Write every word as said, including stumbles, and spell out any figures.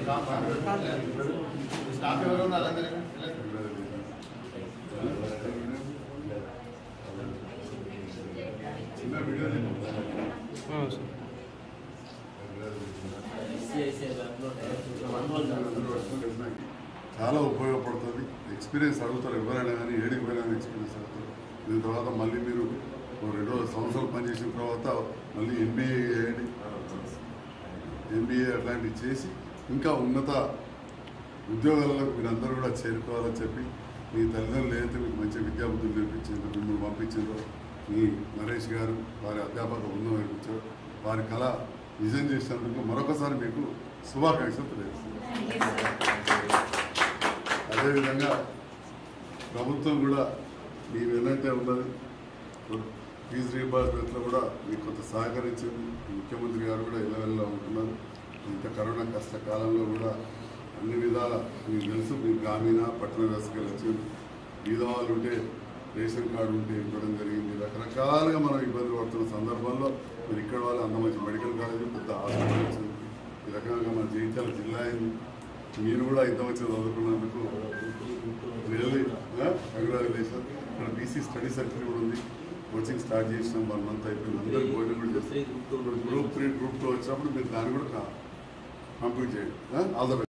Staff ఎవరు ఉన్నారు అందరూ చిన్న వీడియో చాలా ఉపయోగపడుతుంది. ఎక్స్పీరియన్స్ అడుగుతారు ఎవరైనా కానీ, ఏడికి పోయినా ఎక్స్పీరియన్స్ అడుగుతారు. దీని తర్వాత మళ్ళీ మీరు రెండు సంవత్సరాలు పనిచేసిన తర్వాత మళ్ళీ ఎంబీఏ చేయండి, ఎంబీఏ అట్లాంటివి చేసి ఇంకా ఉన్నత ఉద్యోగాలకు మీరందరూ కూడా చేరుకోవాలని చెప్పి మీ తల్లిదండ్రులు ఏదైతే మీకు మంచి విద్యాబుద్ధులు నేర్పించిందో, మిమ్మల్ని పంపించిందో, మీ నరేష్ గారు వారి అధ్యాపక బృందం నేర్పించారు, వారి కళ నిజం చేసినందుకు మరొకసారి మీకు శుభాకాంక్షలు తెలియజేస్తున్నాను. అదేవిధంగా ప్రభుత్వం కూడా మీ వెన్నంటే ఉన్నది. ఫీజు రీయింబర్స్మెంట్లో కూడా మీకు కొంత సహకరించింది. ముఖ్యమంత్రి గారు కూడా ఇళ్ళ ఉంటున్నారు. ఇంత కరోనా కష్టకాలంలో కూడా అన్ని విధాల మీకు తెలుసు, మీ గ్రామీణ పట్టణ వ్యవస్థకి వచ్చింది. బీదవాళ్ళు ఉంటే రేషన్ కార్డు ఉంటే ఇవ్వడం జరిగింది. రకరకాలుగా మనం ఇబ్బంది పడుతున్న సందర్భంలో మీరు ఇక్కడ వాళ్ళు అంత మంచి మెడికల్ కాలేజ్, పెద్ద హాస్పిటల్ వచ్చింది. ఈ రకంగా మన జగిత్యాల జిల్లా అయింది. మీరు కూడా ఇంత మంచి చదువుకున్నందుకు రియల్లీ కంగ్రాచులేషన్. ఇక్కడ బీసీ స్టడీ సర్కిల్ కూడా ఉంది. కోచింగ్ స్టార్ట్ చేసినాం, వన్ మంత్ అయిపోయింది. అందరికీ భోజనం కూడా చేస్తాం. గ్రూప్ త్రీ గ్రూప్ టూ వచ్చినప్పుడు మీరు దాన్ని కూడా కంప్లీట్ చేయండి. All the best.